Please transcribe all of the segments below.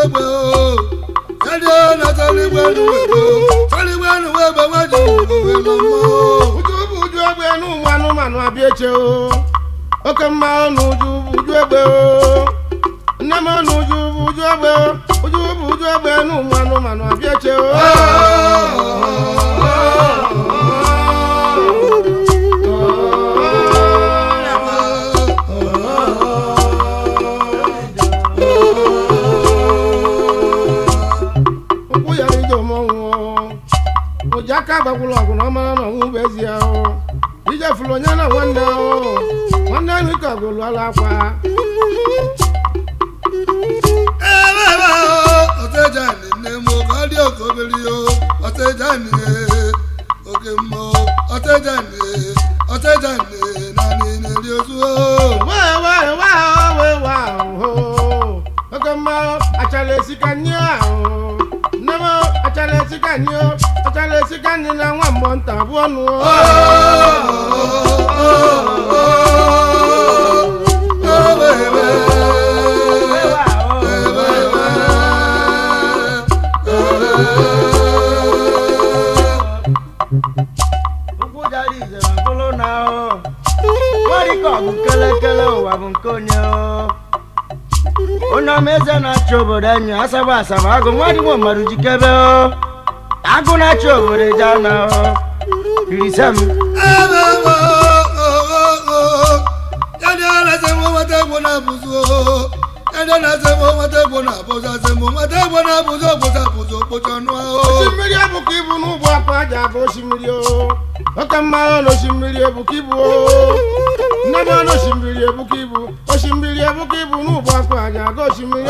Asaba ago mwadi mo maruji kebe o ago na chobore jana o irisam yani ala se mo mate bona buzo yani na se mo mate bona boza se mo mate bona buzo no o simiri abukibu nu bo apaja go simiri o okama no simiri abukibu o nama no simiri abukibu o simiri abukibu nu bo apaja go simiri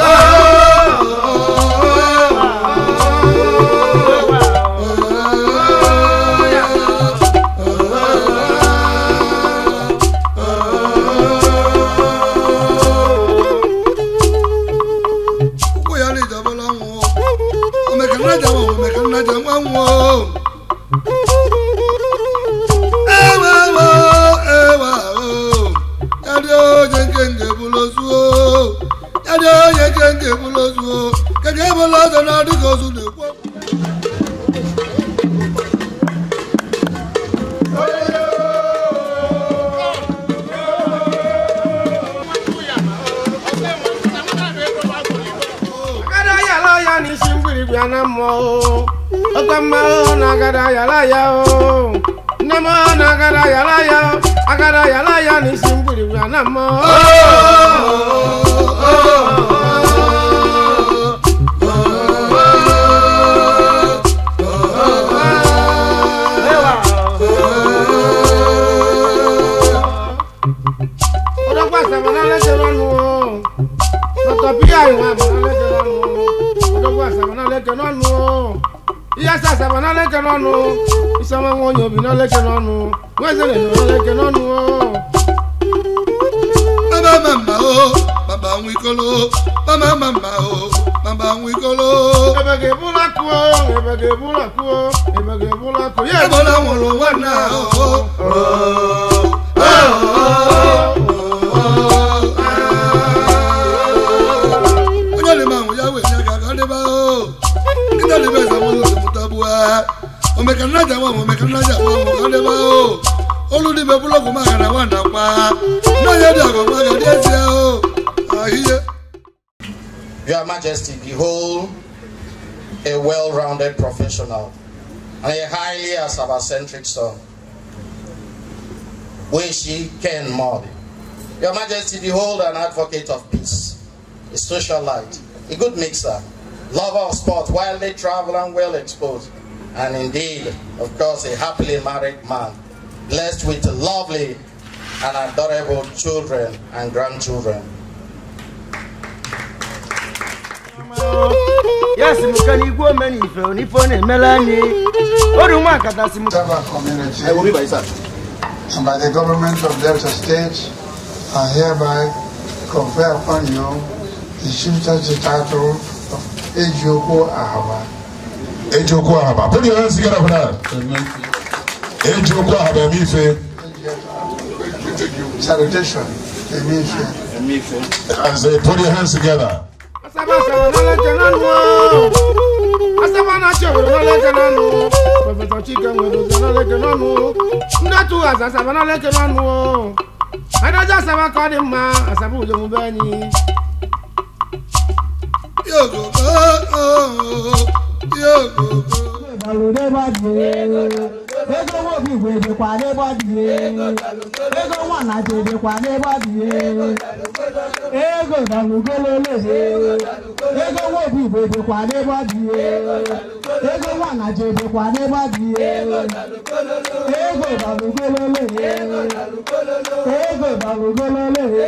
Your Majesty, behold a well-rounded professional and a highly Asaba-centric son. Weshi Ken Modi. Your Majesty, behold an advocate of peace, a socialite, a good mixer, lover of sport, widely traveled and well exposed, and indeed, of course, a happily married man, blessed with lovely and adorable children and grandchildren. Yes, Mukani woman, if only for Melanie. Community, and by the government of Delta State, I hereby confer upon you the chieftaincy title of Ejioku Ahaba. Ejioku Ahaba. Put your hands together for that. Ejioku Ahaba, Emife. Salutation, Emife. I say, put your hands together. Asaba na leke nanu. Asaba na chewere na leke nanu. Professor Chike Nwedozie na leke nanu. Ndatu asaba na leke nanu. Adaja asaba ka dị mma, asaba uje mu benyi. Yo go go. Balode badie, ego wo bi we de kwa de badie, ego wa na de kwa de badie, ego balugolole, ego wo bi we de kwa de badie, ego wa na de kwa de badie, ego balugolole, ego balugolole.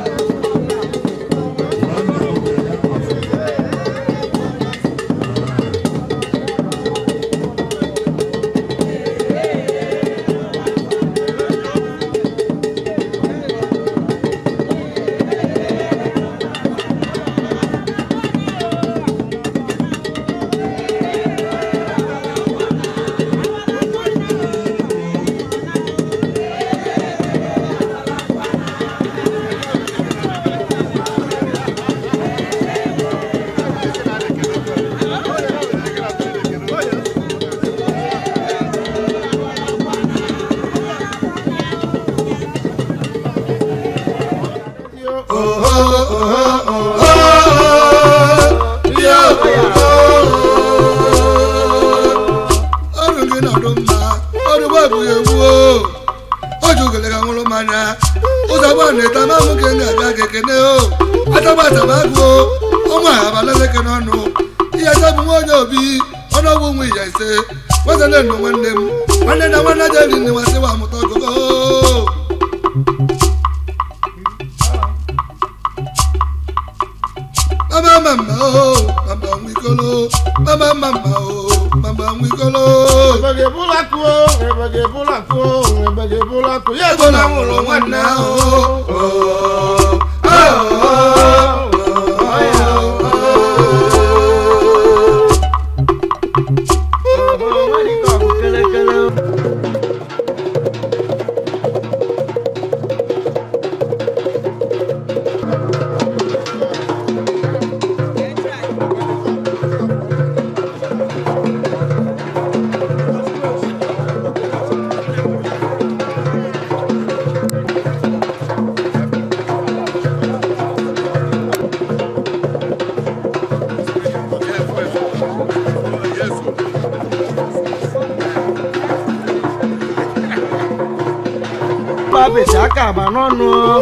Manonu,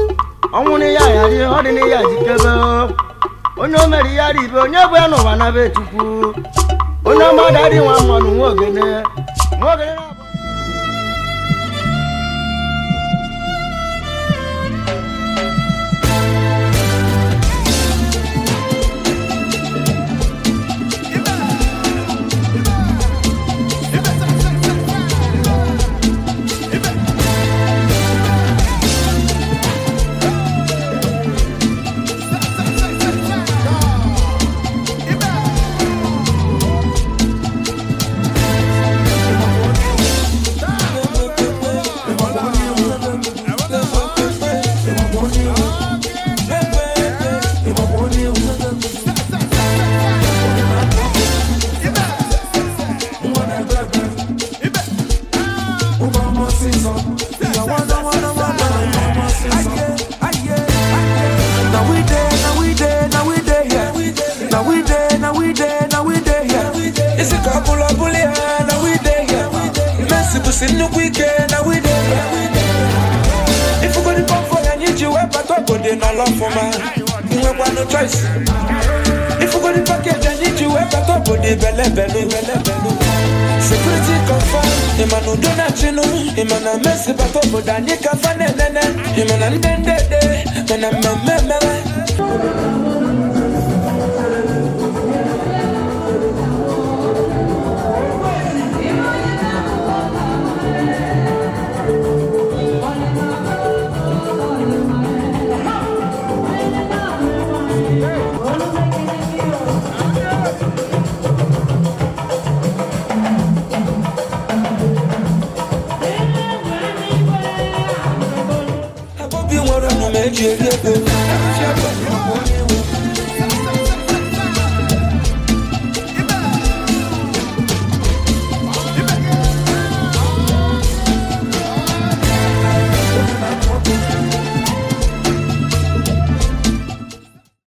only Yari, ordinary Yadikabo. Ono Mary Yari, Bono, Wanabe Tuku. Ono, my daddy, one Morgan. Morgan. If you go to package, I need you at the top of the belly. Security confirm, the man who don't know, the man a mess about top of the Nika fan and the man and then when I'm I